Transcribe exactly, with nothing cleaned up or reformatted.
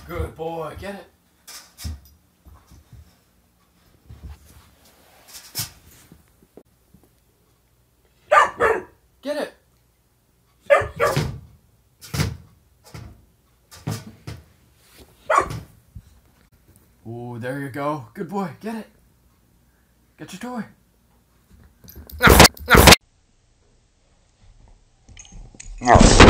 Good boy, get it. Get it. Ooh, there you go. Good boy, get it. Get your toy. No.